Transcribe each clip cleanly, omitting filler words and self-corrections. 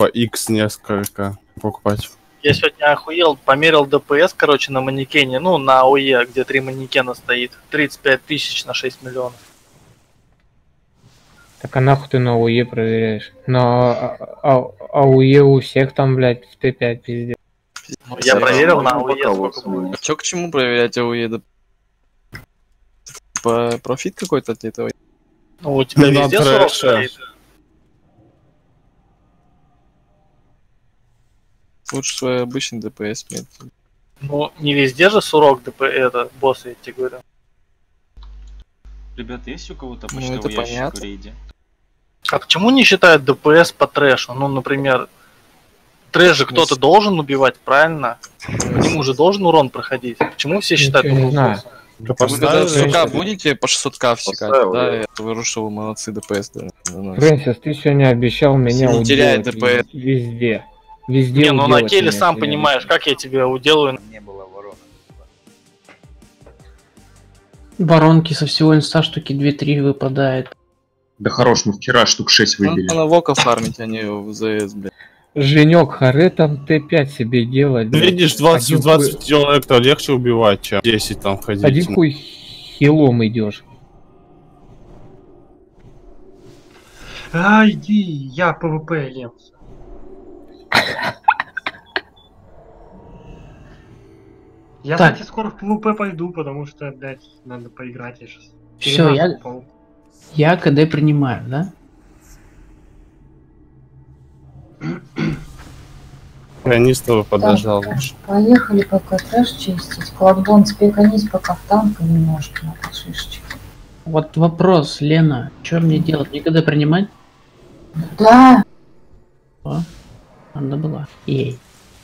по X несколько покупать. Я сегодня охуел, померил ДПС, короче, на манекене, ну, на АОЕ, где 3 манекена стоит. 35 тысяч на 6 миллионов. Так а нахуй ты на АОЕ проверяешь? На АОЕ у всех там, блядь, в Т5 пиздец. Ну, я проверил на АОЕ, сколько будет. А чё к чему проверять АОЕ? По профит какой-то от этого? Ну, у тебя везде 40 стоит. Лучше свой обычный ДПС нет. Ну, не везде же сурок это боссы, я тебе говорю. Ребята, есть у кого-то Ну, почтовый это ящик понятно. в рейде? А почему не считают ДПС по трэшу? Ну, например, трэш же кто-то должен убивать, правильно? К нему же должен урон проходить. Почему все считают Ничего не знаю. Да Вы когда поставили, СК будете по 600к всекать, Поставил, да? да. Я говорю, что вы молодцы, ДПС. Да. Фрэнсис, ты сегодня обещал меня Не теряй уделать ДПС. везде. Везде Не, ну на уделать теле меня сам сегодня. понимаешь, как я тебя уделаю. Не было ворона. Воронки со всего инста штуки 2-3 выпадает. Да хорош, мы вчера штук 6 выбили. Надо вока фармить, а не в ЗС, блядь. Женек, харе там Т5 себе делать. блядь. видишь, 20 человек-то легче убивать, чем 10 там ходить. Один хуй хилом идешь. А, иди, я ПВП ем. Я, Так. кстати, скоро в ПВП пойду, потому что, блядь, надо поиграть я сейчас. Всё, я КД принимаю, да? Пианистова подождал лучше. Поехали пока трэш чистить. Кладбон спеканись пока в танк немножко на шишечке. Вот вопрос, Лена, что мне делать? Мне КД принимать? Да, О, надо было. Ей.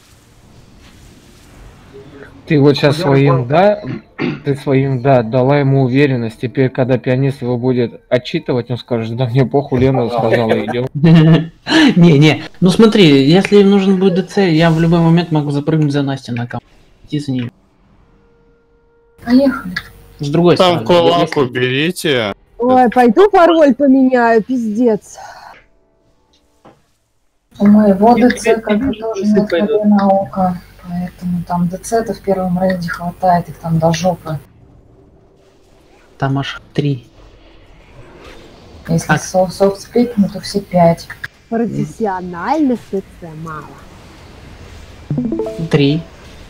Ты вот сейчас Я своим упал. да, ты своим да дала ему уверенность. Теперь, когда пианист его будет отчитывать, он скажет, да мне похуй, Лена сказала, идем. Не, ну смотри, если им нужен будет ДЦ, я в любой момент могу запрыгнуть за Настей на кам. Идти за ней. поехали. С другой Там стороны. кулаку если- берите. Ой, пойду пароль поменяю, пиздец. У моего ДЦ как бы тоже нет воды на око. Поэтому там ДЦ-то в первом рейде хватает, их там до жопы. Там аж 3. Если А. софт-спейками, то все 5. Профессиональных ТЦ мало. 3.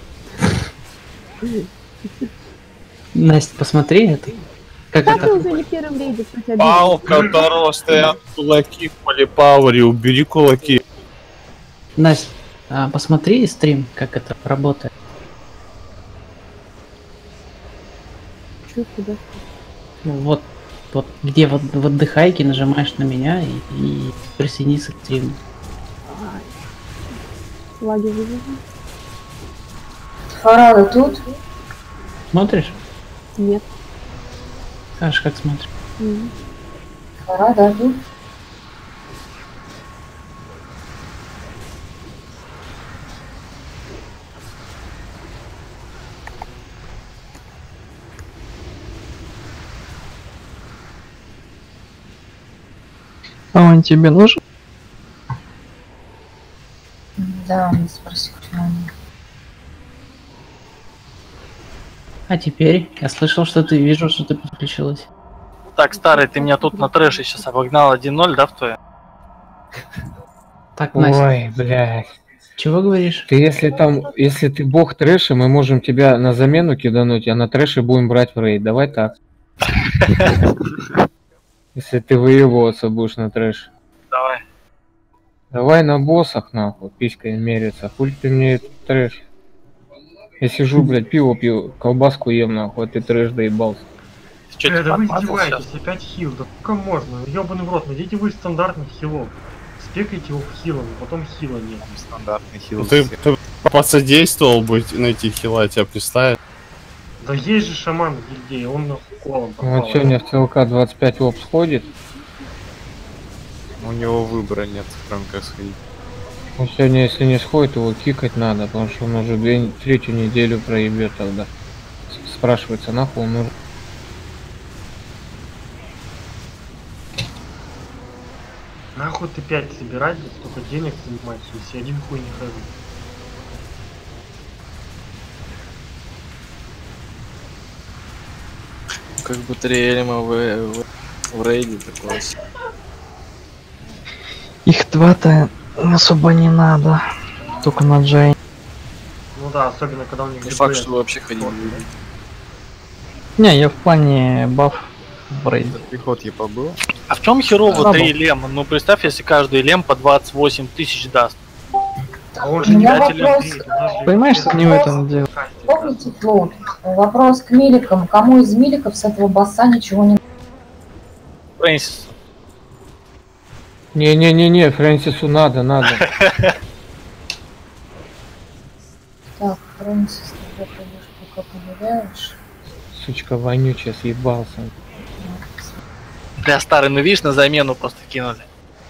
Настя, посмотри это. Как Как ты это? уже не в первом рейде, кстати, обидел? Палка, Таро, стоят кулаки в полипауэре, убери кулаки. Настя, посмотри стрим, как это работает. Чё, куда? Вот где в отдыхайке нажимаешь на меня и присоединиться к стриму. Лаги вывезли? Фарада тут? Смотришь? Нет. Скажешь, как смотришь. Мгм. Фарада тут? А он тебе нужен? Да, не спроси, почему они. А теперь я слышал, что ты вижу, что ты подключилась. Так, старый, ты меня тут на трэше сейчас обогнал 1-0, да, в твоем? Так, Настя, Ой, блядь. чего говоришь? Ты если ты бог трэша, мы можем тебя на замену кидануть, а на трэше будем брать в рейд. Давай так. Если ты выебываться будешь на трэш. Давай. Давай на боссах, нахуй, писькой мериться. Хуй ты мне этот трэш. Я сижу, блядь, пиво пью, колбаску ем, нахуй, а ты трэш доебался. Че, Да ты вы подмазал издеваетесь, сейчас? опять хил, да сколько можно? Ёбаный в рот, найдите вы стандартных хилов. Спекайте его хилом, потом хила нет. Стандартный хил. Ты посодействовал быть найти хила, тебя представить. Да есть же шаман в гильдии, он нахуй колом попал. Вот сегодня в ЦЛК 25 лоб сходит. У него выбора нет, кроме как сходить. Он сегодня, если не сходит, его кикать надо, потому что он уже третью неделю проебет тогда. Спрашивается, нахуй он нужен. Нахуй нахуй Т5 собирать, столько денег занимать, если один хуй не хожу. Как бы 3 эльма в рейде такое. Их два-то особо не надо. Только на Джей. Ну да, особенно когда у них Не факт, что вообще ходить будет. Не, я в плане баф в рейде. Приход я побыл. А в чем херово Да, 3 лема? Ну представь, если каждый лем по 28 тысяч даст. А он У же не меня 5 лет вопрос. бьет, у нас же Понимаешь, что не в этом дело. Помните, Флоу, вопрос к миликам. Кому из миликов с этого босса ничего не... Фрэнсис. Не-не-не-не, Фрэнсису надо. Так, Фрэнсис, ты будешь пока проверяешь. Сучка вонючая, съебался. Бля, старый, ну видишь, на замену просто кинули.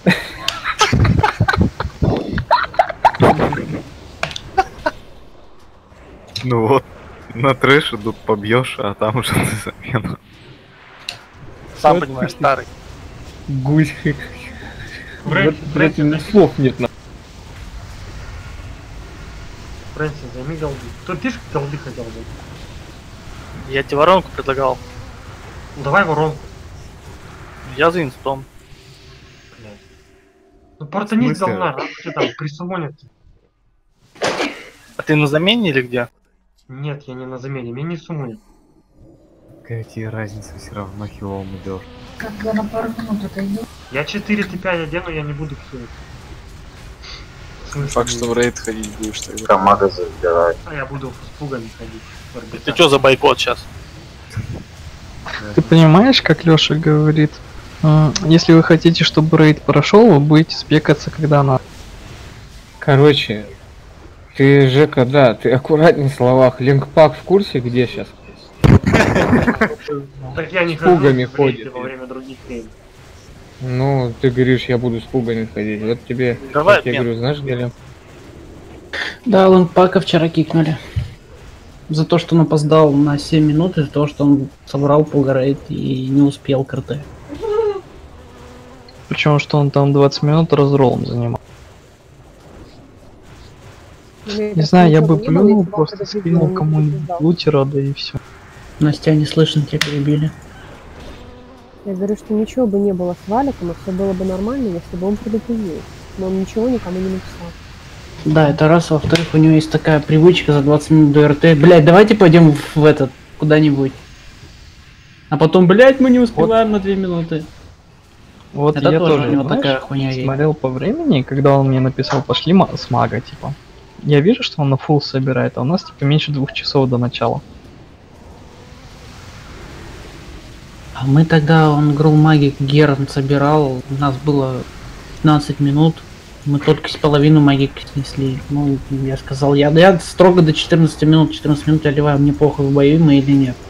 Ну вот, на трэше тут побьешь, а там уже ты замену. Сам Вот понимаешь, ты. старый. Гусь. Фрэнсис, Вот, блядь, у меня слов нет. Фрэнсис, займи голды. Ты ж голды хотел бы. Я тебе воронку предлагал. Ну давай воронку, Я за инстом. блядь. Ну портанить смысле? говна, а что там, присумонят. А ты на замене или где? Нет, я не на замене, меня не сумонят. Какая тебе разница, все равно хилом идешь. Как я на пару минут отойду. Я 4 Т5 одену, я не буду хилить. В смысле, Факт, не что в буду? рейд ходить будешь тогда. Команда забирает. А я буду с пугами ходить. в РБК. Ты что за бойкот сейчас? Ты понимаешь, как Лёша говорит? Если вы хотите, чтобы рейд прошел, вы будете спекаться, когда надо. Короче, ты, Жека, да, ты аккуратней в словах. Линкпак в курсе, где сейчас? Так я не С хожу пугами в рейды ходит. во время других рейдов. Ну, ты говоришь, я буду с пугами ходить. Вот тебе, Давай как я обмен. говорю, знаешь, где Линк? Да, Лэндпака вчера кикнули. За то, что он опоздал на 7 минут, и за то, что он собрал пугарейд и не успел к РТ. Причем, что он там 20 минут разролом занимал. Не знаю, я бы плюнул, просто скинул кому-нибудь лутера, да и все. Настя, не слышно, тебя перебили. Я говорю, что ничего бы не было с Валиком, и все было бы нормально, если бы он предупредил. Но он ничего никому не написал. Да, это раз. Во-вторых, у него есть такая привычка за 20 минут до РТ. Блять, давайте пойдем в этот, куда-нибудь. А потом, блять, мы не успеваем на 2 минуты. Вот Это я тоже тоже, у него знаешь, такая хуйня есть. смотрел по времени, когда он мне написал, пошли с мага, типа. Я вижу, что он на фулл собирает, а у нас типа меньше 2 часов до начала. А мы тогда, он играл магик Герн собирал, у нас было 15 минут, мы только половину магик снесли. Ну, я сказал, я строго до 14 минут, 14 минут я ливаю, мне похуй, в бою мы или нет.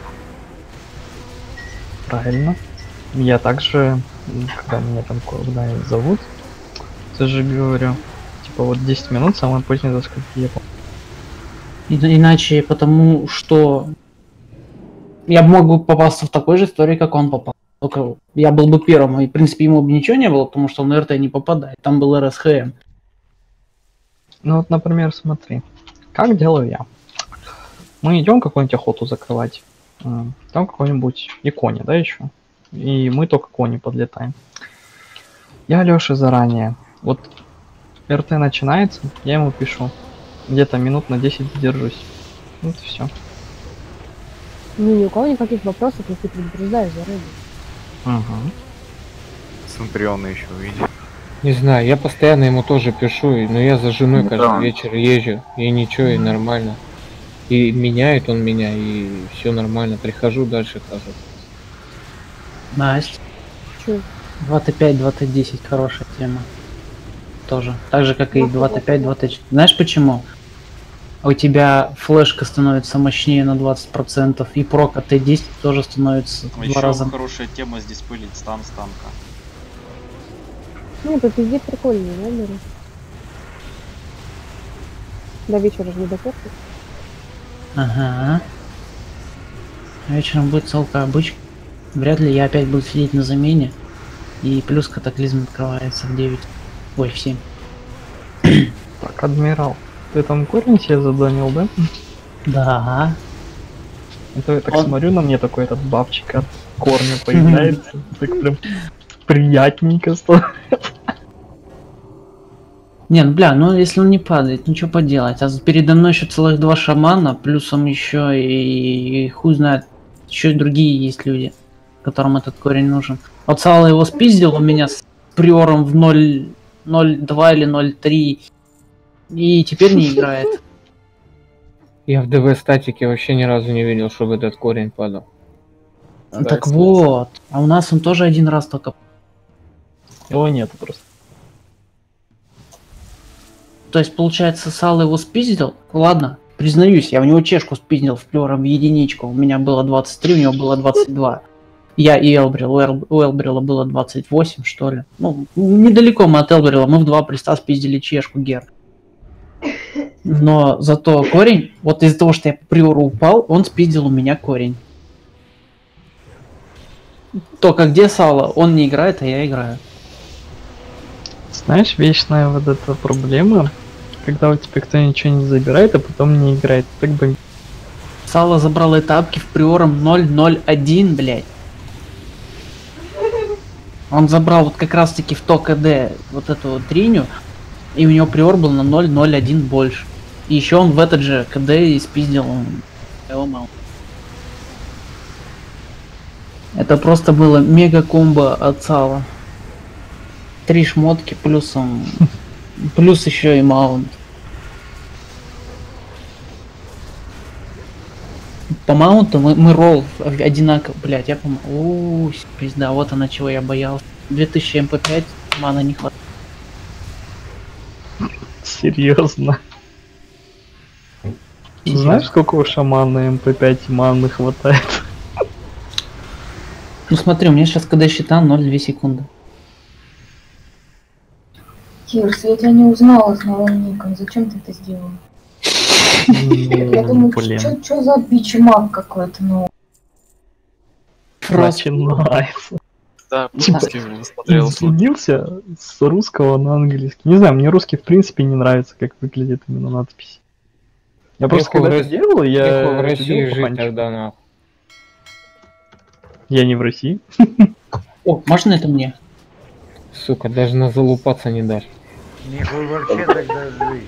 Правильно. Я также, когда меня там куда зовут, тоже говорю, типа вот 10 минут, самое позднее за сколько я помню. Иначе, потому что я мог бы попасться в такой же истории, как он попал. Только я был бы первым, и в принципе ему бы ничего не было, потому что он на РТ не попадает. Там был РСХМ. Ну вот, например, смотри, как делаю я. Мы идем какую-нибудь охоту закрывать. Там какой-нибудь иконе, да, еще. И мы только кони подлетаем. Я Лёше заранее. Вот РТ начинается, я ему пишу. Где-то минут на 10 задержусь. Вот и все. Ну, ни у кого никаких вопросов, если предупреждаешь заранее. Угу. Центриона еще увидел. Не знаю, я постоянно ему тоже пишу, но я за женой Ну каждый да. вечер езжу, и ничего, и нормально. И меняет он меня, и все нормально. Прихожу, дальше хожу. Настя. Чё? 2Т5, 2Т10 хорошая тема. Тоже. Так же, как и 2Т5, 2Т4. Знаешь почему? У тебя флешка становится мощнее на 20%, и прок от Т10 тоже становится в 2 раза. Хорошая тема сдиспылить стан с танка. Ну, это пиздец прикольно, да, Мира? До вечера же не допустим. Ага. Вечером будет целка обычка. Вряд ли я опять буду сидеть на замене. И плюс катаклизм открывается в 9. Ой, в 7. Так, адмирал, ты там корень себе заданил, да? Да. Это я так смотрю, на мне такой этот бабчик от корня появляется. Так прям приятненько стало. Не, ну бля, ну если он не падает, ничего поделать. А передо мной еще целых 2 шамана, плюсом еще и хуй знает, еще и другие есть люди, которым этот корень нужен. Вот Сало его спиздил у меня с приором в 0.02 или 0.3, и теперь не играет. Я в ДВ статике вообще ни разу не видел, чтобы этот корень падал. Так вот, а у нас он тоже один раз только. Его нету просто. То есть, получается, Сало его спиздил? Ладно, признаюсь, я у него чешку спиздил в плюром в единичку. У меня было 23, у него было 22. Я и Элбрил, у Элбрила было 28, что ли. Ну, недалеко мы от Элбрила, мы в 2 приста спиздили чешку Гер. Но зато корень, вот из-за того, что я по приору упал, он спиздил у меня корень. Только где Сало? Он не играет, а я играю. Знаешь, вечная вот эта проблема, когда у тебя кто ничего не забирает, а потом не играет. Так бы... Сало забрал этапки в приором 0.01, блядь. Он забрал вот как раз таки в то КД вот эту вот триню, и у него приор был на 0.01 больше. И еще он в этот же КД и спиздил ЛМЛ. Это просто было мега комбо от Сала. 3 шмотки плюсом, плюс еще и маунт. По маунту мы ролл одинаково, блять, я по пизда, вот она чего я боялся. 2000 МП5, мана не хватает. Серьезно? Знаешь, сколько у шамана МП5 маны хватает? Ну смотри, у меня сейчас КД щита 0,2 секунды. Кирс, я тебя не узнала с новым ником. Зачем ты это сделал? Я думаю, что за бичмак какой-то, ну. Начинается. Да, Изменился с русского на английский. Не знаю, мне русский в принципе не нравится, как выглядит именно надпись. Я просто когда это делал, я в России жить тогда, нахуй. Я не в России. О, можно это мне? Сука, даже на залупаться не дашь. Нихуй вообще тогда жить.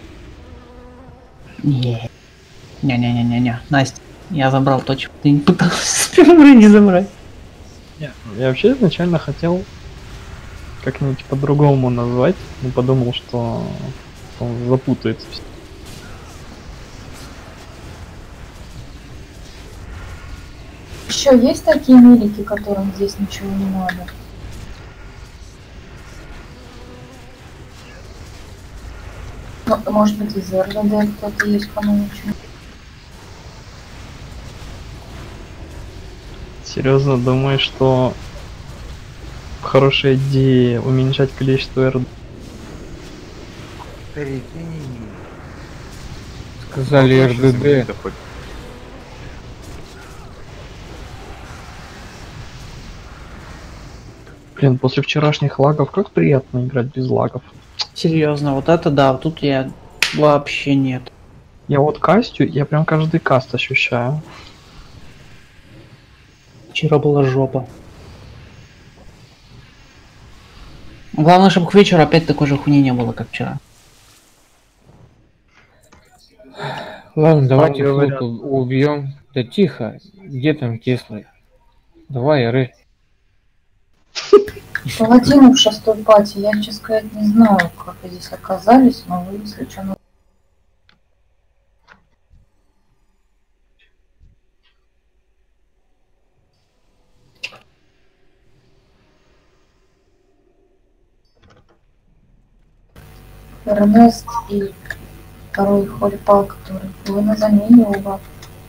Не-не-не-не-не. Настя, я забрал то, чего ты не пытался с первого рейда забрать. Я вообще изначально хотел как-нибудь по-другому назвать, но подумал, что он запутается. Еще есть такие милики, которым здесь ничего не надо? Ну, может быть, из РДД кто-то есть, кому ничего. Серьезно думаешь, что хорошая идея уменьшать количество РД? Сказали РДД. Блин, после вчерашних лагов как приятно играть без лагов. Серьезно, вот это да, тут я вообще нет. Я вот кастю, я прям каждый каст ощущаю. Вчера была жопа. Главное, чтобы к вечеру опять такой же хуйни не было, как вчера. Ладно, давайте флот убьем. Да тихо, где там кислый? Давай, Ры. Паладины в 6-й пати, я, честно сказать, не знаю, как вы здесь оказались, но вы, если что, Эрнест и второй Холипал, который вы на замене оба.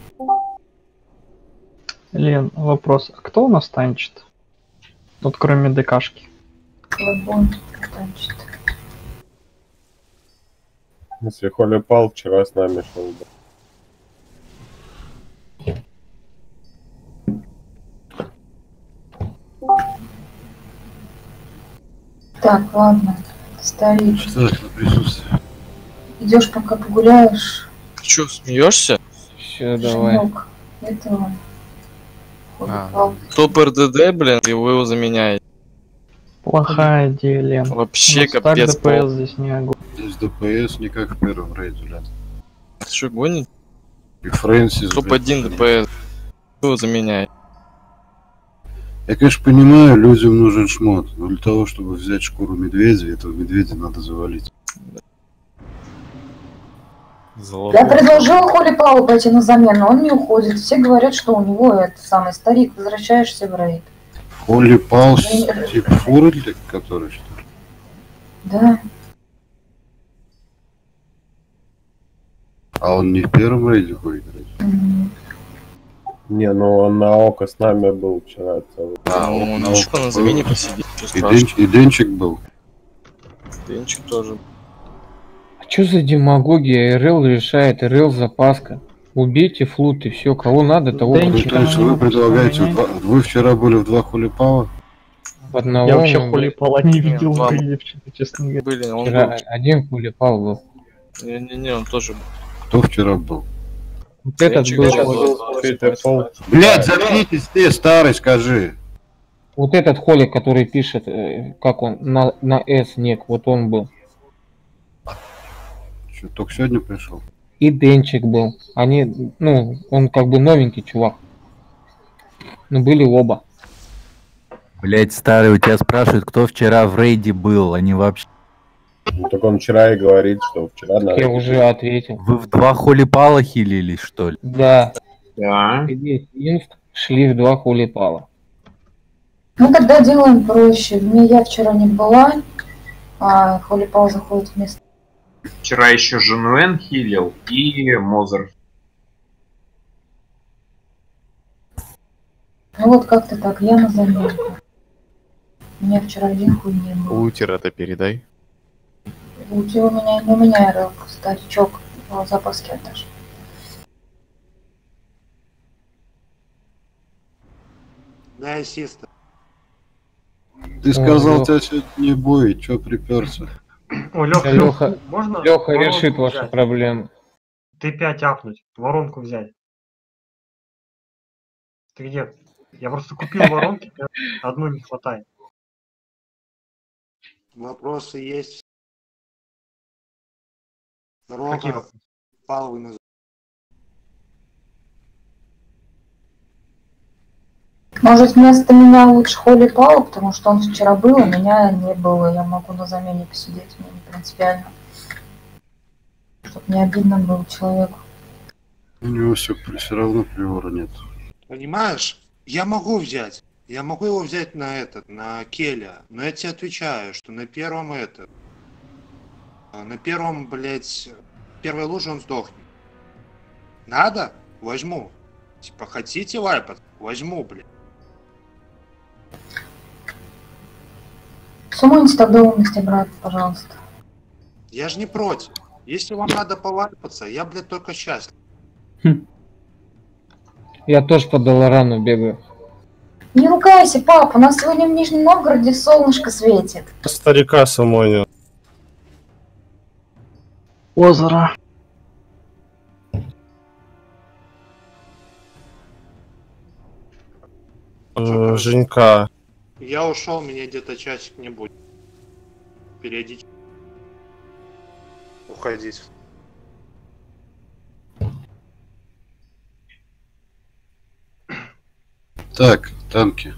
Лен, вопрос, а кто у нас танчит? Вот кроме ДКшки. Клэбон танчит. Если Холипал вчера с нами шел. Так, ладно. Старик. Так, на присутствие. Идешь пока погуляешь. Чё, смеешься? Все, давай. Женек, этого. Топ РДД, блин, и вы его заменяете. Плохая идея, Лен. Вообще Так капец. ДПС здесь не огонь. Здесь ДПС не как в первом рейде, блядь. Ты что, гонит? И Фрэнсис, Топ-1 ДПС. Кто его заменяет? Я, конечно, понимаю, людям нужен шмот, но для того, чтобы взять шкуру медведя, этого медведя надо завалить. Я предложила Холли Пау пойти на замену, он не уходит. Все говорят, что у него это самый старик, возвращаешься в рейд. Холли Паус, типа Фурли, который, что ли? Да. А он не в первом рейде ходит? Не, ну он на око с нами был вчера целый. Он еще на замене посидит. И Денчик был. Денчик тоже. А чё за демагогия? РЛ решает, РЛ запаска. Убейте флут и все, кого надо, того То есть вы предлагаете, вы вчера были в 2 Холипала? в одного. Я вообще Холипала не видел в рейде, честно говоря. Были, он Вчера был. один Холипал был. Не, он тоже был. Кто вчера был? Вот этот был. Блядь, заткнитесь ты, старый, скажи. Вот этот Холик, который пишет, как он, на S нек, вот он был. Что, только сегодня пришел? И Денчик был. Они, ну, он как бы новенький чувак. Но были оба. Блять, старый, у тебя спрашивают, кто вчера в рейде был, они вообще... Ну, так он вчера и говорит, что вчера на Я уже ответил. Вы в 2 Холипала хилились, что ли? Да. Да. Шли в 2 Холипала. Ну тогда делаем проще. Я вчера не была, а Холипал заходит вместо. Вчера еще Женуэн хилил и Мозер. Ну вот как-то так, я на замену. У меня вчера один хуй не был. Лутера-то передай. У меня РЛ, старичок, запаски отдашь. Да, ассиста. Ты сказал, тебя сегодня не будет, чё приперся? О, Лёха, Лёха, можно Лёха воронку решит ваши взять? проблемы. Т5 апнуть, воронку взять. Ты где? Я просто купил воронки, одну не хватает. Вопросы есть. Какие Рока, Палвы назад. Может вместо меня лучше Холли Пау, потому что он вчера был, а меня не было. Я могу на замене посидеть, мне не принципиально. Чтоб не обидно было человеку. У него все равно приора нет. Понимаешь? Я могу взять. Я могу его взять на Келя. Но я тебе отвечаю, что на первом на первом, блядь, первой луже он сдохнет. Надо? Возьму. Типа, хотите вайпать? Возьму, блядь. Суммуйте тогда умности, брат, пожалуйста. Я же не против. Если вам надо повайпаться, я, блядь, только счастлив. Я тоже по Долорану бегаю. Не ругайся, пап, у нас сегодня в Нижнем Новгороде солнышко светит. Старика самонил. Озеро. Женька. Я ушел, меня где-то часик не будет. Периодически. Уходить. Так, танки.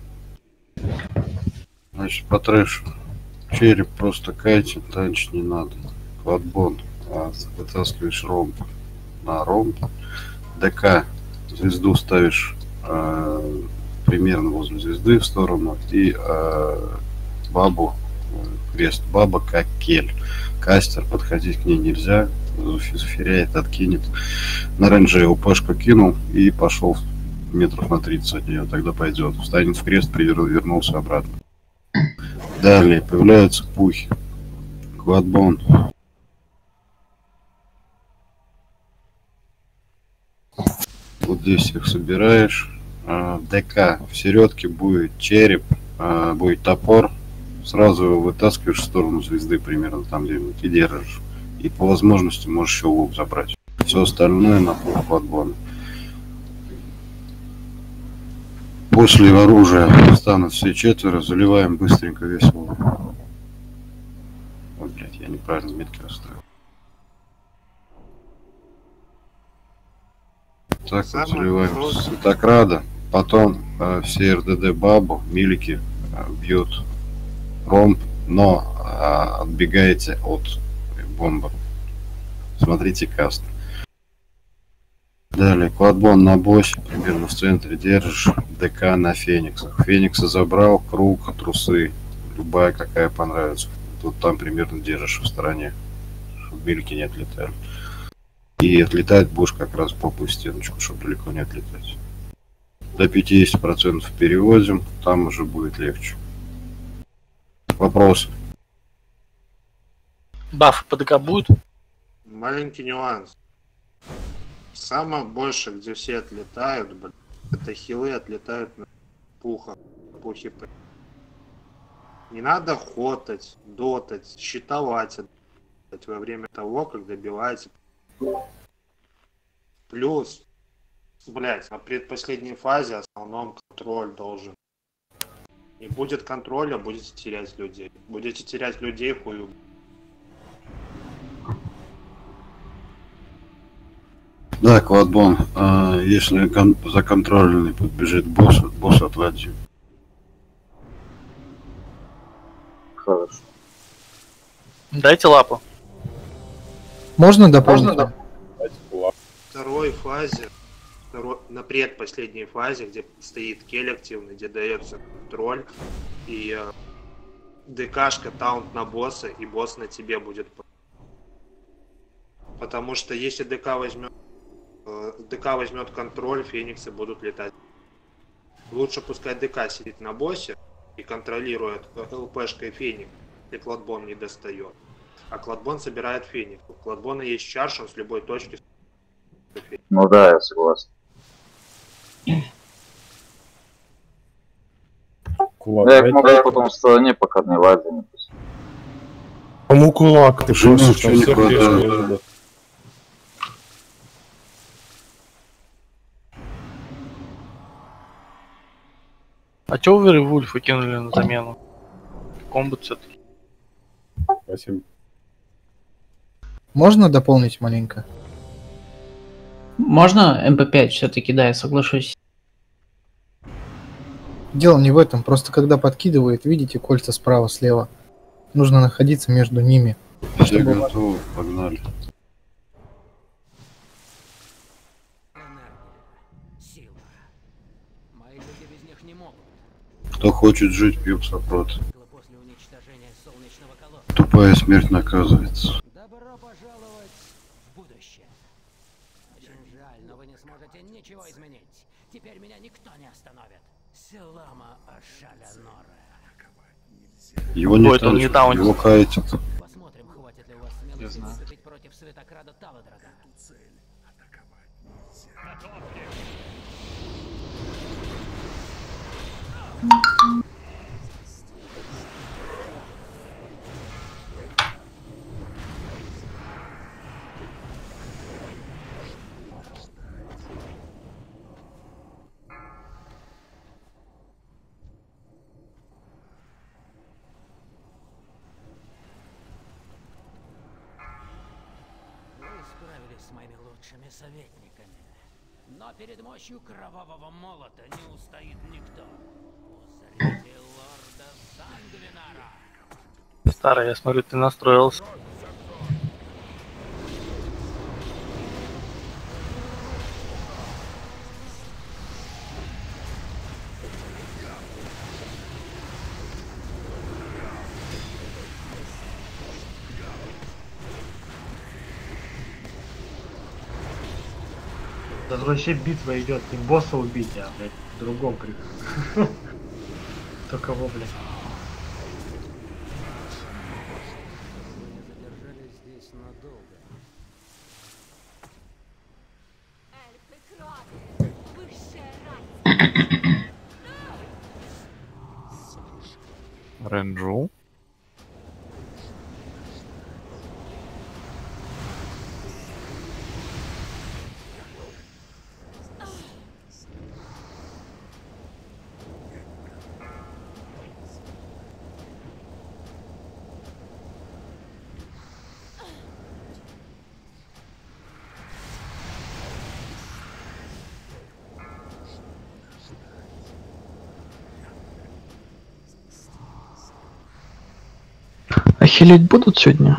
Значит, по трэшу. Череп просто катит, танчить не надо. Квадбон. Вытаскиваешь ромб на ромб. ДК. Звезду ставишь примерно возле звезды в сторону. И бабу. Крест. Баба как кель. Кастер. Подходить к ней нельзя. Зафиряет, откинет. На рейнже УПшку кинул и пошел метров на 30 от нее, тогда пойдет. Встанет в крест, вернулся обратно. Далее появляются пухи. Квадбон. Вот здесь их собираешь. ДК. В середке будет череп, будет топор сразу его вытаскиваешь в сторону звезды примерно там где-нибудь и держишь. И по возможности можешь еще лук забрать. Все остальное на пол подбона. После оружия встанут все четверо, заливаем быстренько весь лук. Ой, блядь, я неправильно метки расставил. Так вот, заливаем Светокрада. Потом все РДД бабу, милики бьют ромб, но отбегаете от бомбы. Смотрите каст. Далее, квадбон на боссе, примерно в центре держишь, ДК на фениксах. Феникса забрал, круг, трусы, любая какая понравится. Тут там примерно держишь в стороне, чтобы милики не отлетали. И отлетать будешь как раз в попу стеночку, чтобы далеко не отлетать. До 50% перевозим, там уже будет легче. Вопросы? Баф по ДК будет? Маленький нюанс. Самое больше, где все отлетают, блин, это хилы отлетают на пухах, пухи. Не надо хотать, дотать, щитовать во время того, как добиваете. Плюс, блять, на предпоследней фазе в основном контроль должен. Не будет контроля, будете терять людей. Будете терять людей, хую. Да, квадбон, если законтрольный подбежит босс отводим. Хорошо. Дайте лапу. Можно дополнить? Второй фазе, на предпоследней фазе, где стоит кель активный, где дается контроль, и ДКшка таунт на босса, и босс на тебе будет. Потому что если ДК возьмет контроль, фениксы будут летать. Лучше пускай ДК сидит на боссе и контролирует ЛПшкой феникс, и кладбон не достает. А кладбон собирает феникс. У кладбона есть чарш, он с любой точки. Ну да, я согласен. Я их могу потом в стороне, пока не лазят. Кому кулак? Ты Женю просто не всех хватает. режешь. А чё вы Вульфа кинули на замену? Комбат все-таки. Спасибо. Можно дополнить маленько? Можно МП5 все-таки, да, я соглашусь. Дело не в этом, просто когда подкидывает, видите кольца справа-слева. Нужно находиться между ними. Все готовы, погнали. Кто хочет жить, пьем сопрот. Тупая смерть наказывается. Добро пожаловать в будущее. Очень жаль, но вы не сможете ничего изменить. Теперь меня никто не остановит. Селама Ашалянора. Его не танчат, его кайтят. Посмотрим, хватит ли у вас смелости выступить против Светокрада Таладрага. С моими лучшими советниками. Но перед мощью кровавого молота не устоит никто. Узрите лорда Сангвинара. Старый, я смотрю, ты настроился. Да вообще битва идет не босса убить, а, блядь, в другом крик. То кого, блядь? Здесь надолго. Ренджу. А хилить будут сегодня?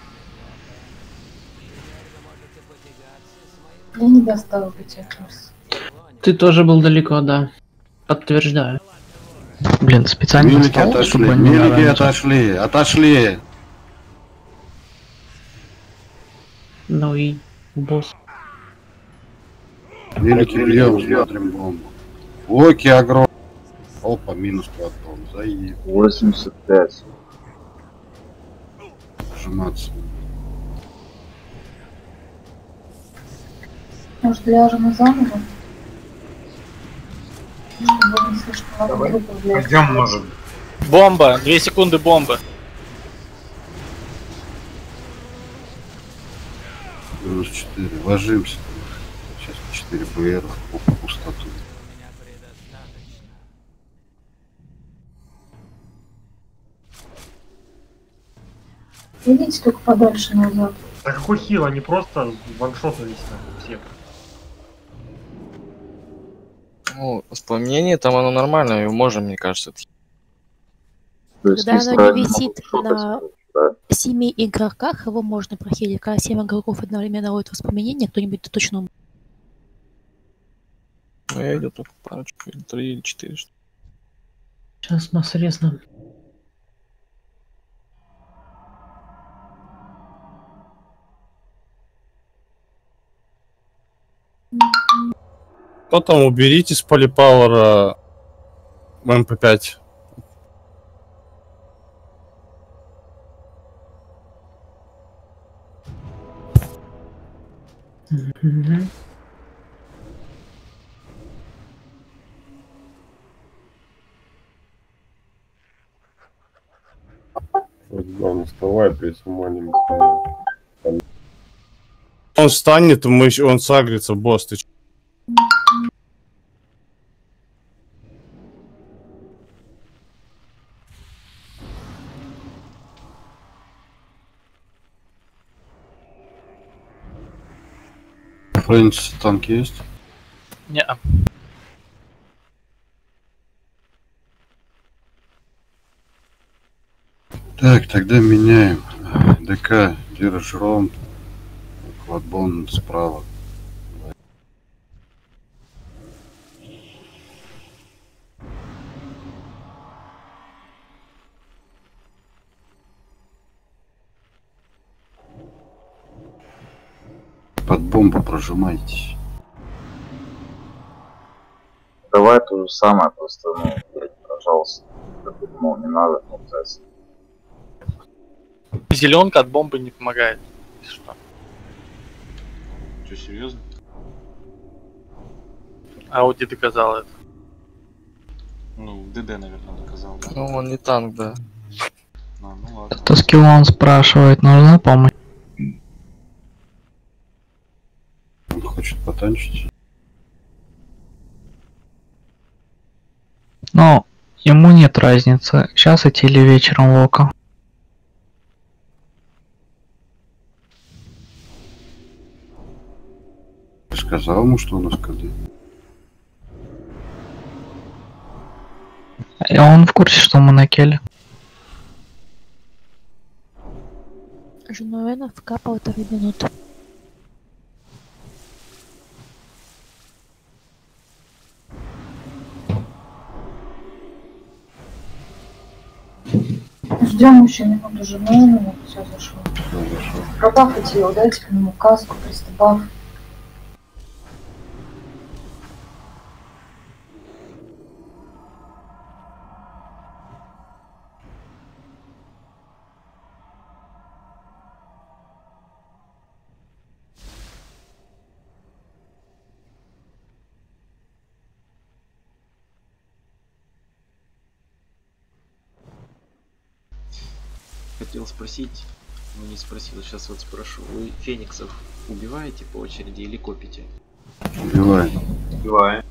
Я не достала курс. Ты тоже был далеко, да. Подтверждаю. Блин, специально Милики встал, отошли, чтобы не милики наранить. отошли. Ну и босс. Милики бьем, смотрим бомбу. Локи огромный. Опа, минус платон. Заеб. 85. Сжиматься. Может, ляжем заново? Чтобы не слишком много группы влезть. Пойдем, может. Бомба, 2 секунды бомба. Минус 4. Ложимся. Сейчас 4 БР. Опа, пустоту. Идите только подальше назад. Да какой хил, они просто ваншотнулись нахуй все. Ну, воспламенение там оно нормальное, его можно, мне кажется. Когда оно не висит на 7 игроках, его можно прохилить. Когда 7 игроков одновременно ловят воспламенение, кто-нибудь точно. Ну, я видел только парочку, или 3 или 4 штуки. Сейчас нас резно. Кто там, уберите с полипауэра МП5. Главное, вставай, при сумании. Он встанет, он сагрится, босс, ты чё? Френч, танки есть? Не. Так, тогда меняем. ДК, держишь ромб. Квадбон справа. Под бомбу прожимайтесь. Давай то же самое, просто, ну, блядь, пожалуйста. Я думал, не надо, но пытаться. Зеленка от бомбы не помогает. Если что. Что, серьезно? Ауди доказал это. Ну, ДД, наверное, доказал, да? Ну, он не танк, да. А, ну ладно. Это Скиллон спрашивает, нужна помощь? Он хочет потанчить. Но ему нет разницы, сейчас идти или вечером Лока. Ты сказал ему, что у нас КД? И он в курсе, что мы на келе. Женуэна в К 1,5 минуты. Ждем еще минуту жены, вот все зашло. Пробафайте его, дайте к нему каску, пристабаф. Хотел спросить, но не спросил, сейчас вот спрошу. Вы фениксов убиваете по очереди или копите? Убивай. Убивай.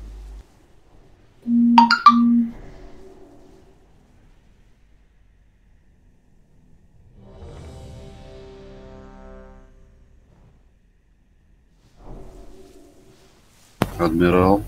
Адмирал.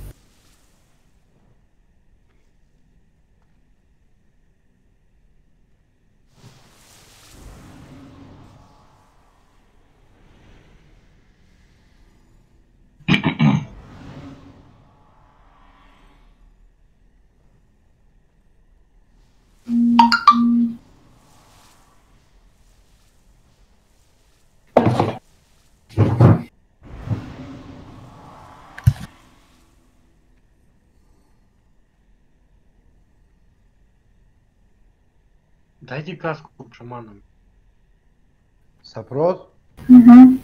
Дайте каску шаманам. Сопрос? Угу.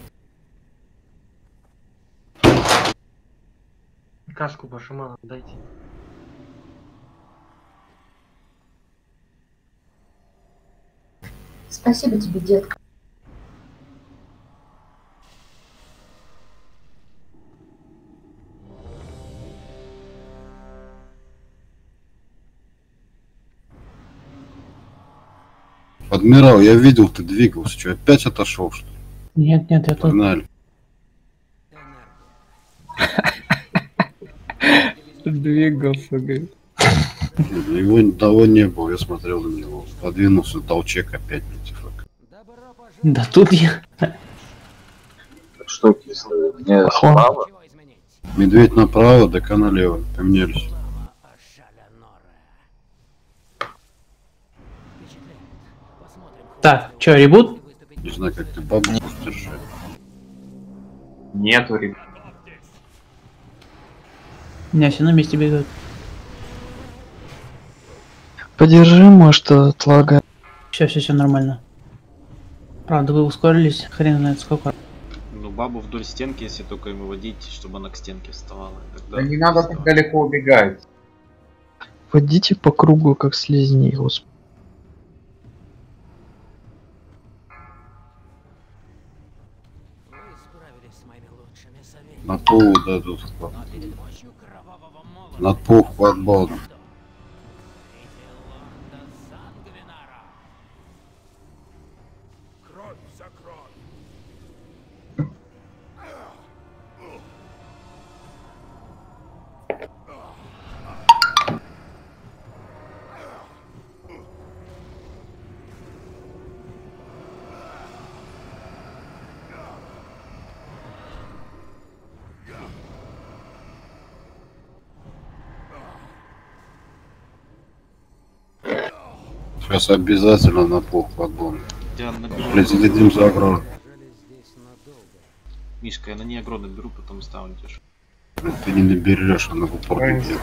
Каску по шаманам дайте. Спасибо тебе, детка. Адмирал, я видел, ты двигался. Что, опять отошел, что ли? Нет, нет, я тут. Погнали. Двигался, говорит. Его того не было, я смотрел на него. Подвинулся толчек опять мультифак. Да тут я. Что кислое? Мне справа? Медведь направо, ДК налево. Поменялись. Так, чё, ребут? Не знаю, как ты бабу будешь держать. Нету, ребят. У меня все на месте бегают. Подержи, может, отлагает. Все нормально. Правда, вы ускорились, хрен знает сколько. Ну, бабу вдоль стенки, если только ему водить, чтобы она к стенке вставала. Тогда Да не надо так далеко убегать. Водите по кругу, как слизни, господи. На полу дадут вклад. Над пол вклад балда. Сейчас обязательно на пол вклад балда. Я наберу. Блять, следим за агро. Мишка, я на ней агро наберу, потом ставнешь. Ты не наберешь, она в упор не бьет.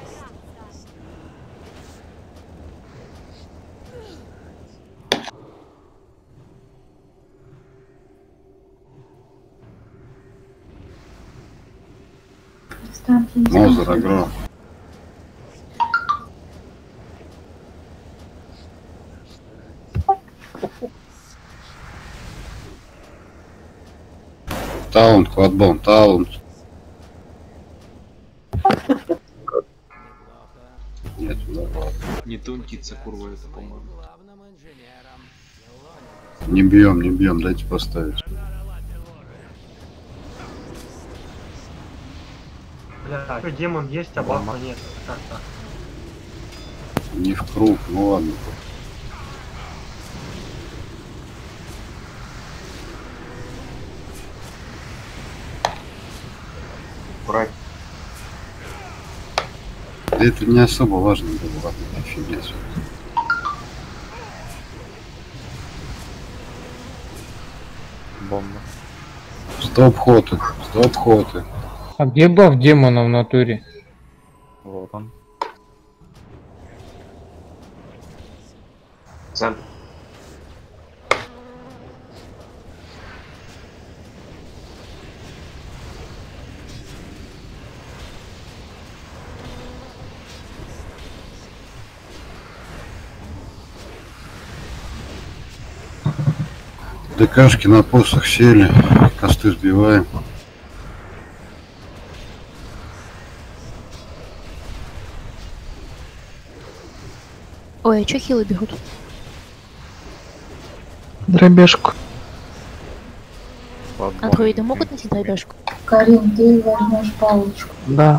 Мозер, агро. Таунт, квадбон, таунт. Нет, ну ладно. Не тунтится, курва, это, по-моему. Не бьем, дайте поставить. Бля, что, демон есть, а бафа нет. Так, так. Не в круг, ну ладно. Брать. Да это не особо важно было, ладно, офигеть. Бомба. Стоп-хоты, стоп-хоты. А где баф демона в натуре? Вот он. Центр. ДКшки на посох сели, косты сбиваем. Ой, а чё хилы бегут? Дробежку. А дроиды могут носить дробежку? Карин, ты возьмешь палочку. Да.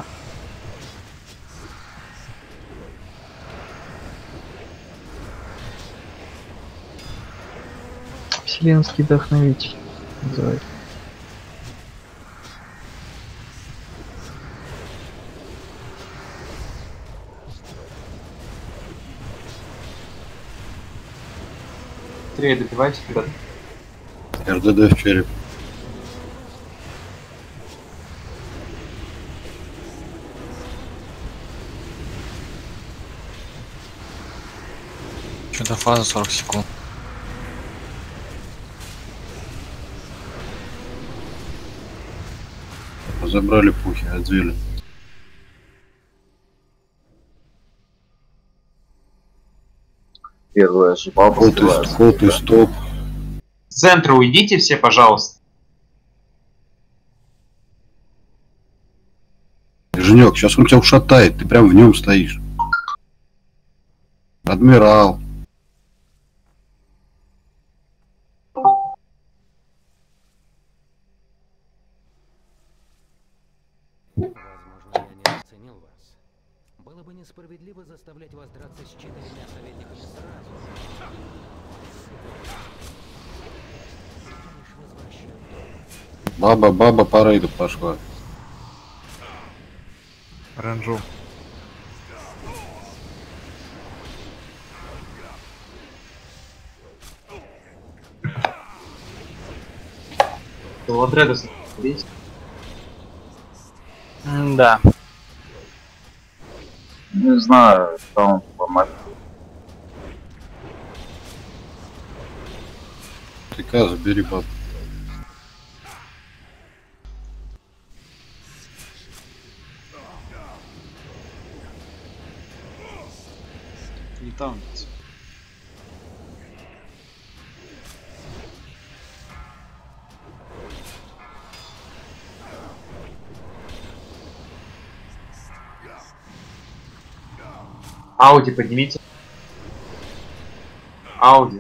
Вселенский вдохновитель называется. Быстрее добивайте, ребят. РДД в череп. Что-то фаза 40 секунд. Забрали пухи, отвели. Первая ошибка. Кот и стоп. С центра уйдите все, пожалуйста. Женек, сейчас он тебя ушатает, ты прям в нем стоишь. Адмирал. Было бы несправедливо заставлять вас драться с 4 советниками сразу. Баба по рейду пошла. Ренжу. Ладреда смотреть. Да. Не знаю, там помочь. ТК, забери баб. Не таунится. Ауди поднимите. Ауди.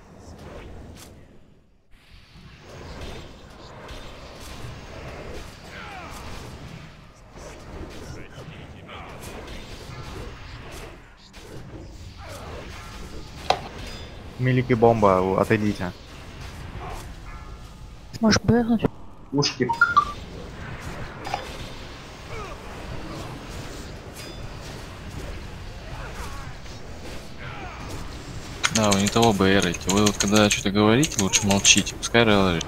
Милики бомба, отойдите. Можешь бэкнуть. Ушки. Да, вы не того БРите. Вы вот когда что-то говорите, лучше молчите. Пускай реллери.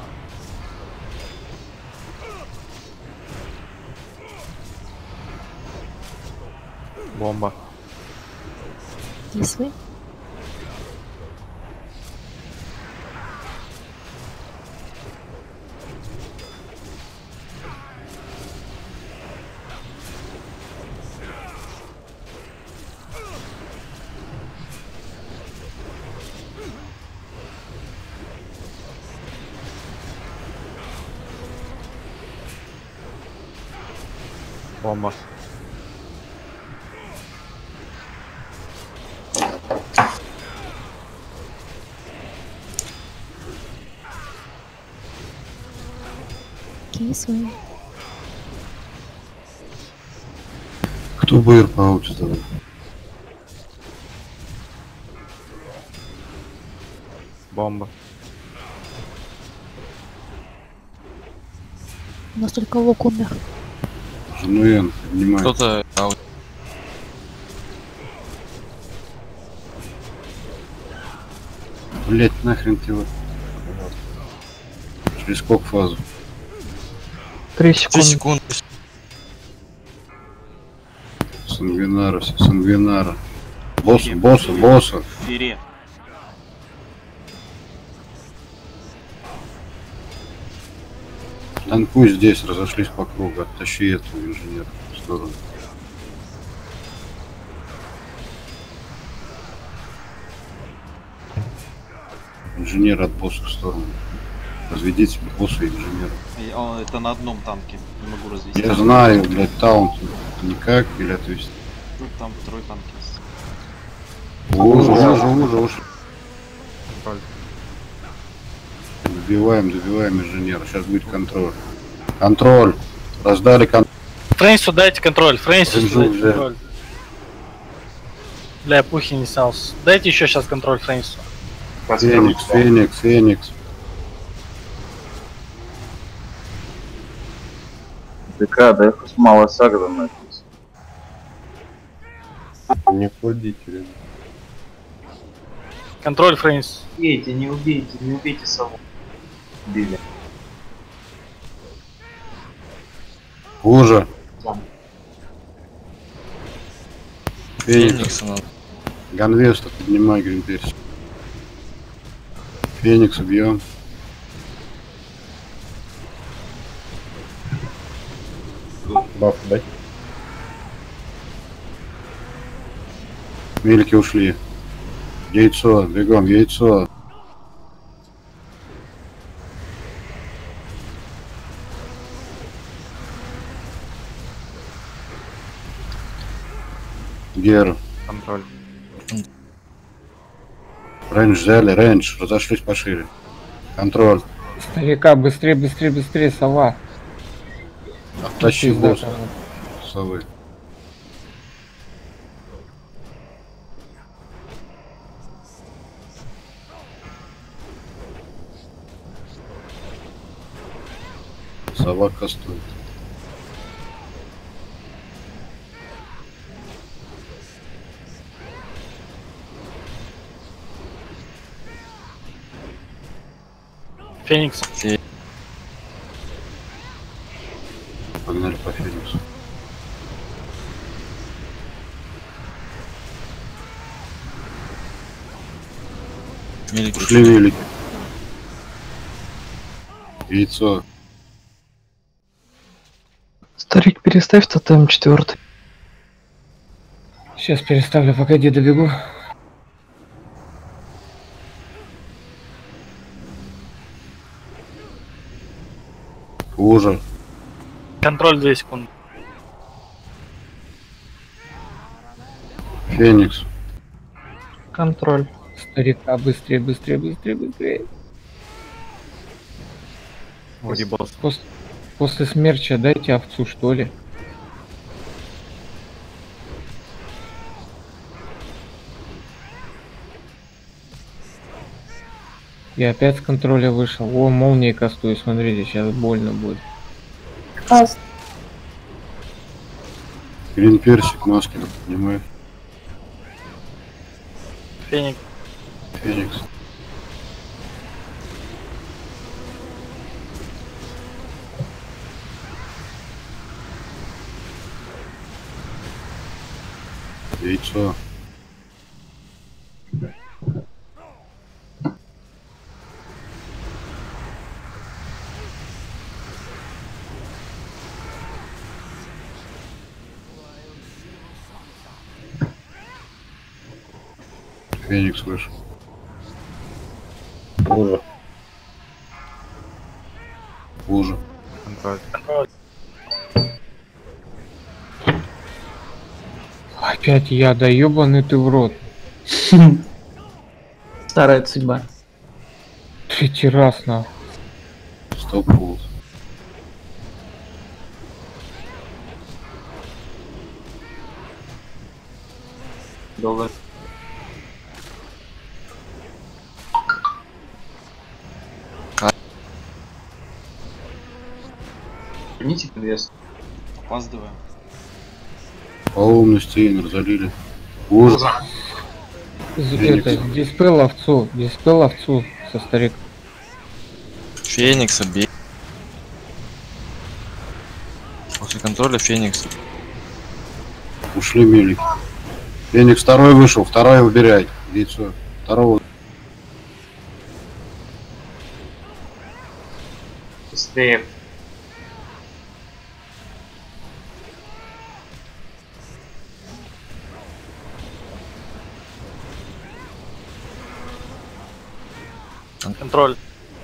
Бомба. Кислый. Бомба. Кислый. Кто БР по ауте давай? Бомба. У нас только лук умер. Женуэн, поднимай. Кто-то аут. Блять, нахрен ты его. Через сколько фазу? 3 секунды. Сангвинара, все, Сангвинара. Босса. Фере. Танкуй здесь, разошлись по кругу. Оттащи этого инженера в сторону. Инженер от босса в сторону. Разведите босса и инженера. Это на одном танке. Не могу развести. Я знаю, блядь, таунт никак или отвести. Тут там второй танк есть. Уже. Добиваем инженера. Сейчас будет контроль. Контроль. Раздали контроль. Фрейнсу дайте контроль. Фрейнсу Ренжу дайте взяли. контроль. Бля, пухи не снялся. Дайте еще сейчас контроль Фрейнсу. Феникс. ДК, да я хоть мало сагра написал. Не кладите, ребят. Контроль Фрейнс. Не убейте сову. Били. Хуже. Феникса надо. Ганвеста, поднимай Гринперс. Феникс бьем. Баф, дай. Мелики ушли. Яйцо, бегом, яйцо. Гер. Контроль. Рейндж взяли, рейндж, разошлись пошире. Контроль. Старика, быстрее, быстрее, быстрее, сова. Оттащи босса. Совы. Сова кастует. Феникс. Погнали по Фениксу. Мелики. Ушли велики. Яйцо. Старик, переставь тотем 4. Сейчас переставлю, погоди, добегу. Хуже. Контроль 2 секунды. Феникс. Контроль. Старика, быстрее, быстрее, быстрее, быстрее. Вроде босс. После смерча дайте овцу, что ли. Я опять с контроля вышел. О, молнией кастую, смотрите, сейчас больно будет. Грин персик, маски, понимаю. Феникс. Феникс. Яйцо. Феникс вышел. Хуже. Хуже. Контроль. Опять я, да ёбаный ты в рот. Старая судьба. 3 раз нахуй. Стоп-пул. Долго. Примите вес. Опаздываем. По умности Эйнер залили. Хуже. Это, диспел овцу со старик. Феникса бей. После контроля Феникс. Ушли мелики. Феникс второй вышел, второй выбирай. Яйцо. Второго. Быстрее. Контроль.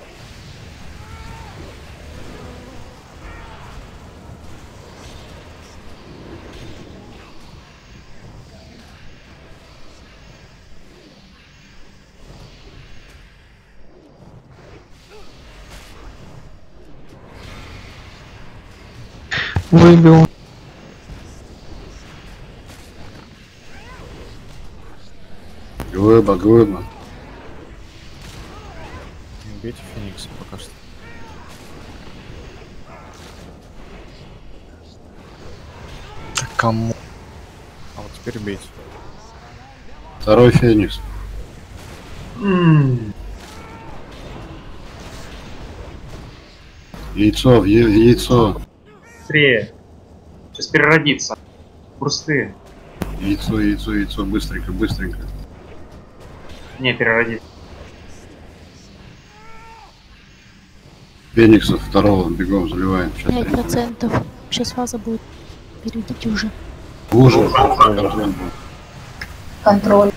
Выбил. Глыба, глыба. Бейте Феникса пока что. Так кому? А вот теперь бейте. Второй Феникс. Яйцо, яйцо. Быстрее. Сейчас переродится. Брусты. Яйцо, яйцо, яйцо. Быстренько, быстренько. Не, переродится. Феникса второго бегом заливаем. Сейчас 5%. Сейчас фаза будет. Перейдите уже. Уже. Контроль.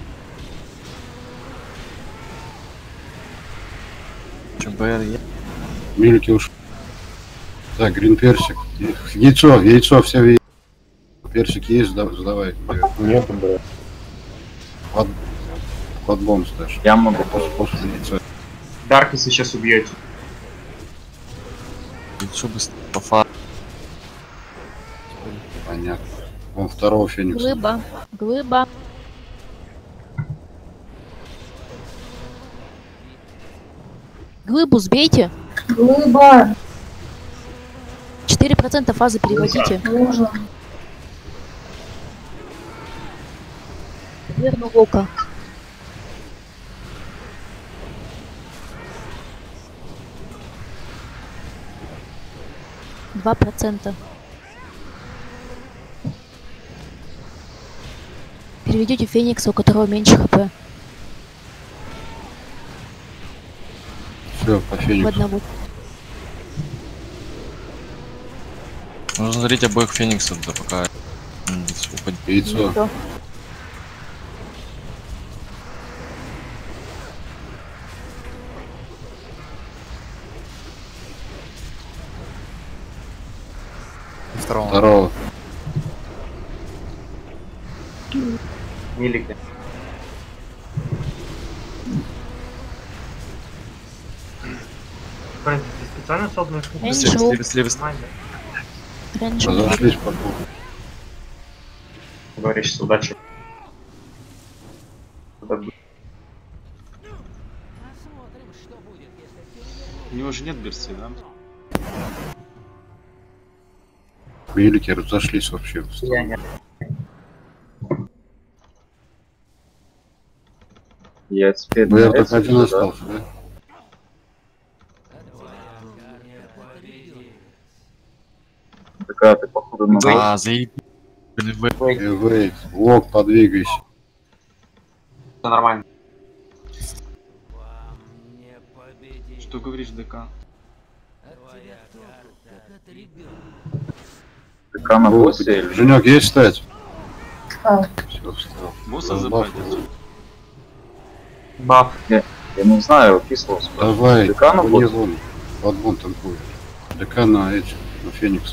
ЧБР есть. Мильки уж. Так, грин персик. Яйцо, все яйцо. Персик есть, задавай. Нет, бля. Квадбомб ставишь. Я могу после яйца. Даркиса сейчас убьете. Яйцо быстро по фа. Понятно. Вон второго феникса. Глыба. Глыба. Глыбу сбейте. Глыба. 4% фазы переводите. Нужно. Верну Лока. Два процента. Переведете Феникса, у которого меньше хп. Все, по Фениксу. В одного. Нужно смотреть обоих Фениксов, да пока... Яйцо. Второго. Милика. Фрэнсис, ты специально создан? Быстрее. Разошлись по кругу. Говоришь, с удачей. У него же нет берцы, да? Велики разошлись вообще. Я теперь... БР только один остался, да? Такая ты, походу, на Да, заебись. Вейт, лог, подвигайся. Все нормально. Что говоришь, ДК? ДК на боссе или... Женек, есть стать? Все, встал. Босса забрать. Баф. Я не знаю, кисло. Давай, ДК на боссе? вон. Подбон танкует. ДК на эти, на Феникса.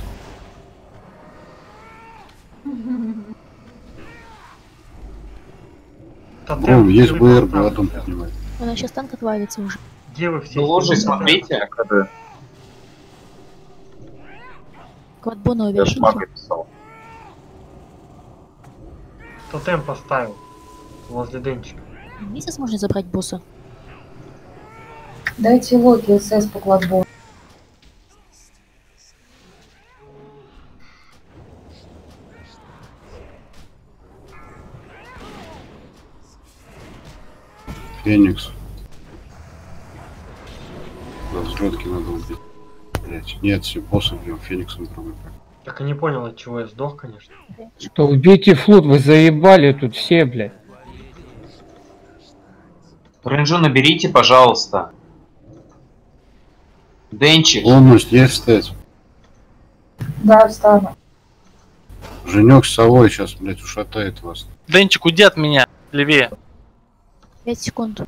Вон, есть БР, балатон поднимает. Она сейчас танк отвалится уже. Где вы все? Ну, ложись, смотрите. КД. Квадбону Я ж увешайте. мага писал. Тотем поставил. Возле денчика. Есть возможность забрать босса? Дайте локи СС по кладбу. Феникс. Да, взлетки надо убить. Блять, нет, все, босса бьем, Фениксом другой. Так и не понял, от чего я сдох, конечно. Что, убейте флот, вы заебали тут все, блядь. Ренжу наберите, пожалуйста. Денчик. Полностью есть встать. Да, встану. Женек с совой сейчас, блять, ушатает вас. Денчик, уйди от меня. Левее. 5 секунд.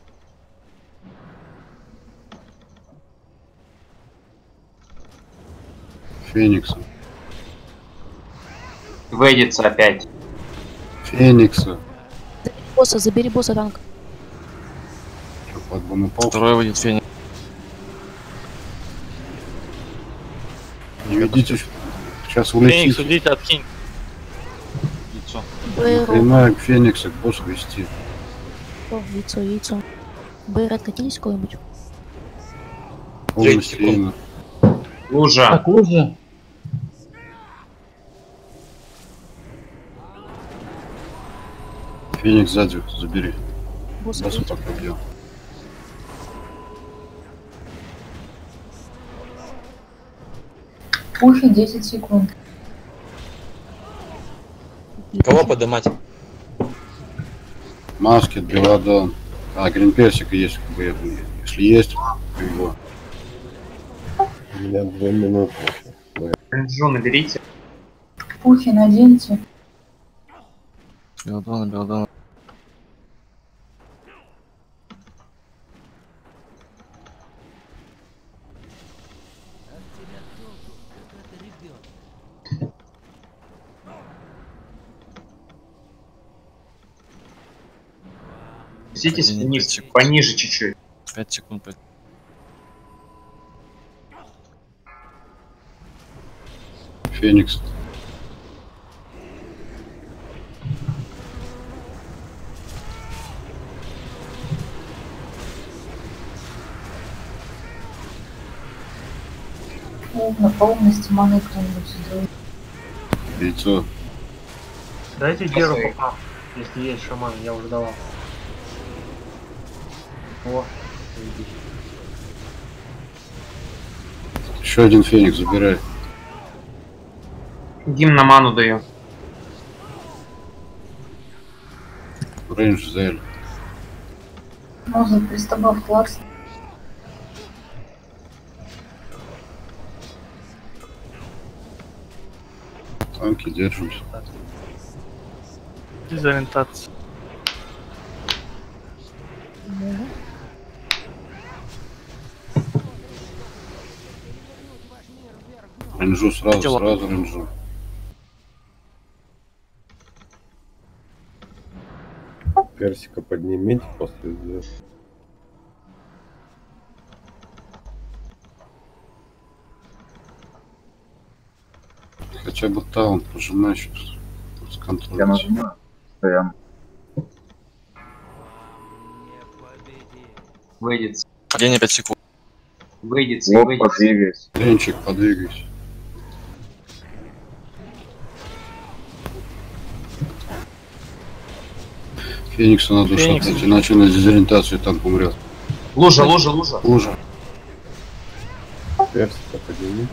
Феникса. Выйдется опять. Феникса. Забери босса танк. Что, подбон упал? Второй выйдет Феникс. Не видите, сейчас Феникс, улетите. уйдите, откинь. Яйцо. Нахрена к Феникса к боссу вести. Яйцо. БР откатились кого-нибудь? Полностью именно. Лужа. Так, лужа. Феникс сзади забери. Босса Боссу бейте. пока бьем. Пухи 10 секунд. Кого подымать? Маски, белодон. А, грин персика есть, как бы, если есть, его. У меня 2 минуты. Ренджу наберите. Пухи наденьте. Белдона, Белдона. Спуститесь вниз, пониже чуть-чуть. 5 секунд. 5. Феникс. На полности маны кто-нибудь сделает. Яйцо. Дайте Геру пока, если есть шаман, я уже давал. О, заебись. Еще один феникс забирай. Гимн на ману даю. Рейндж Зель. Можно пристабав класс. Танки держимся. Дезориентация. Рейнджу сразу рейнджу. Персика поднимите после ЗС. Хотя бы таун пожимай сейчас. С контролем. Я нажимаю. Стоям. Выйдет. Падение 5 секунд. Выйдет, Вот, выйдет. подвигайся. Ленчик, подвигайся. Феникса надо шатать, иначе на дезориентацию танк умрет. Лужа, лужа, лужа. Лужа. Персика подними.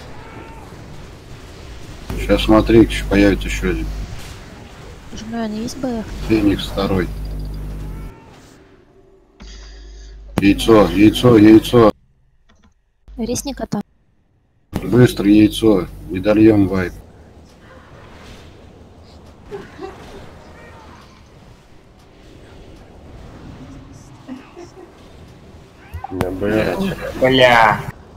Сейчас смотри, появится еще один. Жмён, есть БР? Феникс второй. Яйцо, яйцо, яйцо. Ресни кота. Быстро яйцо. Не дольем вайп. Бля.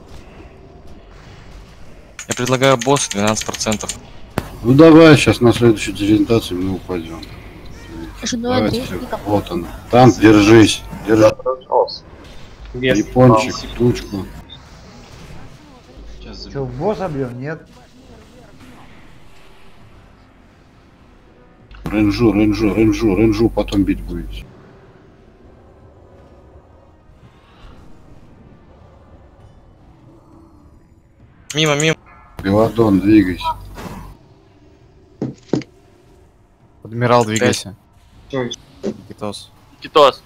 Я предлагаю босс 12%. Ну давай, сейчас на следующей дезориентации мы упадем. Жмён, Давайте, ресни вот он. Танк, держись. Держи. Вес Япончик, упал. тучку. Че, в босса бьем? Нет? Ренжу, ренжу, ренжу, ренжу, потом бить будете. Мимо, мимо. Беладон, двигайся. Адмирал, двигайся. Китос. Китос.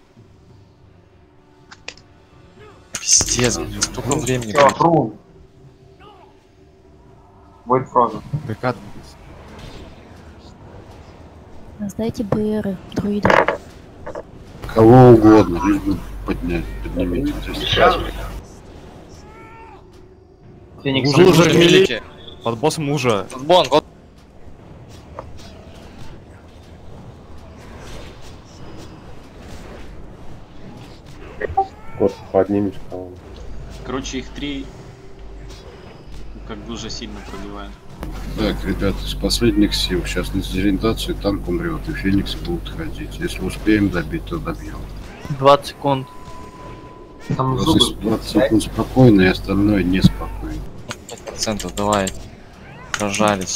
Пиздец, блин, столько времени. Всё, фру. Войд фрозен. ДК. Сдайте БРы, друиды. Кого угодно, лишь бы поднять, поднимите. Феникс. Лужа великий. Под боссом лужа. Бон, вот. Кот, поднимешь кого-то. Короче, их 3 как бы уже сильно пробивают. Так, ребята, из последних сил. Сейчас на дезориентацию танк умрет, и фениксы будут ходить. Если успеем добить, то добьем. 20 секунд. Там 20 секунд спокойно, и остальное неспокойно. 5%, давай. Прожались.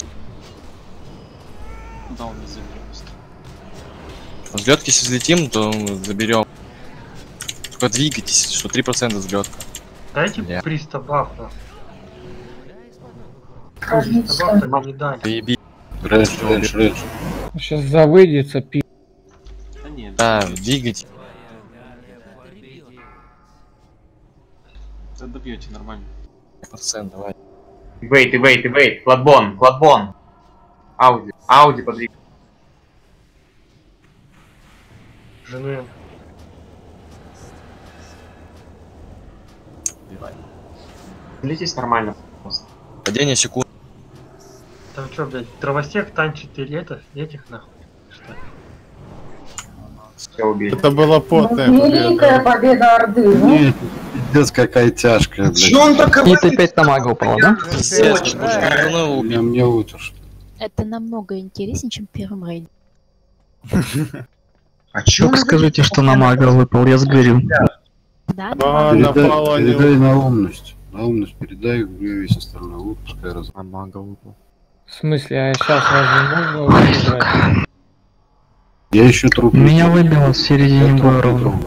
Да, он не заберет. Взлетки, если взлетим, то заберем. Только двигайтесь, что 3% взлетка. Дайте Бля. пристабав нас. Каждый Пристабав нам не дать. Поеби. Рэдж, рэдж, рэдж. Сейчас завыдется пи. Да нет. Да, двигайтесь. Да добьете нормально. 5%, давай. Вейт. Кладбон. Ауди подвиг. Жену. Длитесь нормально просто. Падение секунд. Там что, блядь, дровосек танчит или этих нахуй? Что? Все убили. Это была потная Великая победа Орды, ну? Нет, пиздец, какая тяжкая, блядь. Чё он так И ты опять на мага упал, да? Мне лучше. Это намного интереснее, чем в первом рейде. А чё Только скажите, что на мага выпал, я сгорю. Да, Передай на умность. На умность передай, весь остальной лут, пускай раз. На мага выпал. В смысле, а сейчас разве можно выбирать? Я еще труп. Меня выбило в середине боя ровно.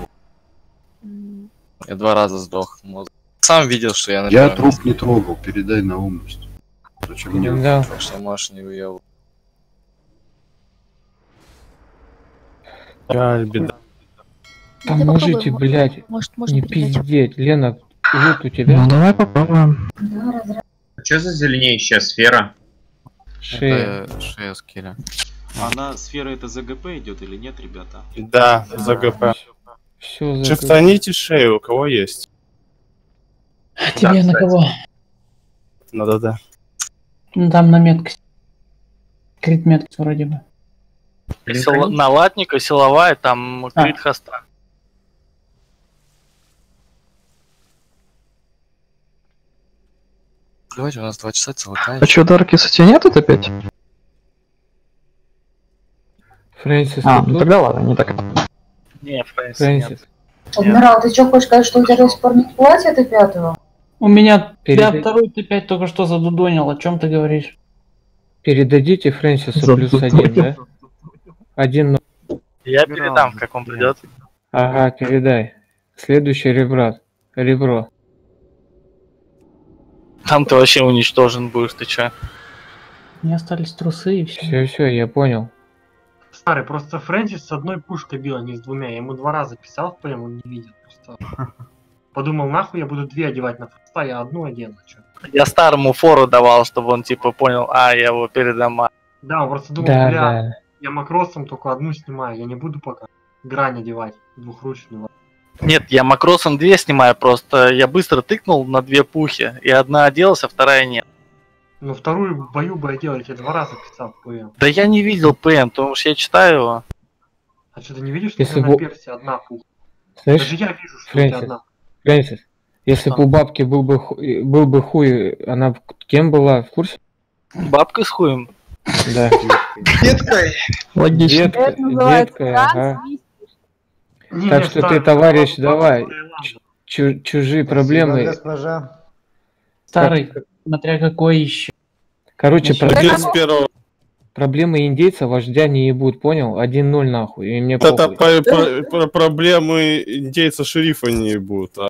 Я 2 раза сдох. Сам видел, что я на Я первом труп месте. не трогал, передай на умность. Зачем мне? Да. Так что можешь не выебывать. Жаль, беда. Поможите, блядь, Может, можно не передать. пиздеть. Лена, лут у тебя? Ну давай попробуем. Что за зеленеющая сфера? Шея. Это шея скилля. Она сфера это ЗГП идет или нет, ребята? Да, за ГП. Все за Шифтаните шею, у кого есть. А тебе на кого? Ну да. Ну, там на меткость. Крит меткость вроде бы. На латника силовая, там крит хоста. Давайте, у нас 2 часа целый А чё, Даркис, у тебя нет это опять? Фрэнсис, А, ты ну тут? тогда ладно, не так. Не, Фрэнсис Фрэнсис. нет. Адмирал, ты что, хочешь сказать, что у тебя до сих пор нет платья до 5-го? У меня Передай. я второй Т5 только что задудонил, о чем ты говоришь? Передадите Фрэнсису плюс 1, да? 1-0. Я передам, как он придет. Ага, передай. Следующий ребро. Там ты вообще уничтожен будешь, ты чё? Мне остались трусы и все. Все, я понял. Старый, просто Фрэнсис с одной пушкой бил, а не с двумя. Я ему 2 раза писал в ПМ, он не видел. Просто подумал, нахуй я буду 2 одевать на фроста, я одну одену. Чё? Я старому фору давал, чтобы он типа понял, я его передам. Да, он просто думал, Да, бля, да. я макросом только одну снимаю, я не буду пока грань одевать, двухручную. Нет, я макросом 2 снимаю, просто я быстро тыкнул на 2 пухи, и одна оделась, а вторая нет. Ну вторую в бою бы одел, я тебе 2 раза писал в ПМ. Да я не видел ПМ, потому что я читаю его. А что, ты не видишь, что Если у тебя на бы- персе одна пуха? Слышь, Даже я вижу, что у тебя одна. Фрэнсис, если бы у бабки был бы хуй, она кем была, в курсе? Бабка с хуем. Да. Деткой. Логично. Детка, ага. Так что ты, товарищ, давай. Чужие проблемы. Госпожа. Старый, смотря какой еще. Короче, Без проблемы индейца вождя не ебут, понял? 1-0 нахуй, и мне Это похуй. проблемы индейца шерифа не будут.